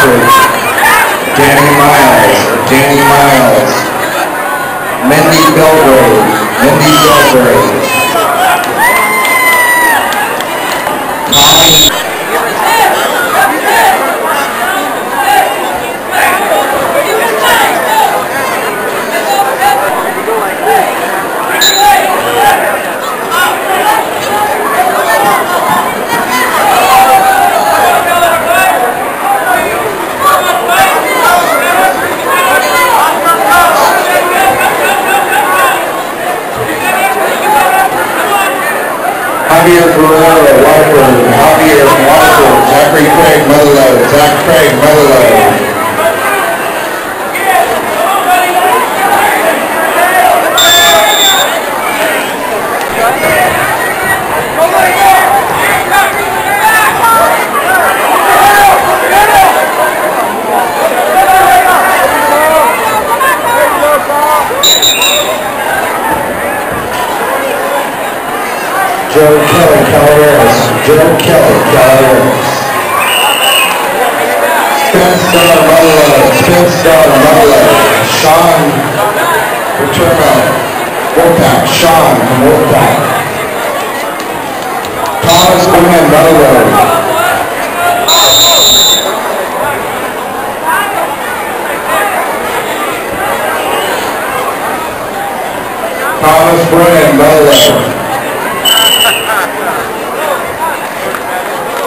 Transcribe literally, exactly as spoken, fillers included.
Walford, Danny Miles, or Danny Miles. Mindy Belgrave, Mindy Belgrave. Tommy. Javier Guerrero, Walford, Javier Walford, Zachary Craig, Motherload, Zach Craig, Motherload. Joe Kelly, Calaveras. Joe Kelly, Calaveras. Spence Star, Motherload. Spence Star, Motherload. Sean Paterno, Wolfpack. Sean from Wolfpack. Thomas Quinn, Motherload. Thomas Brennan, Motherload.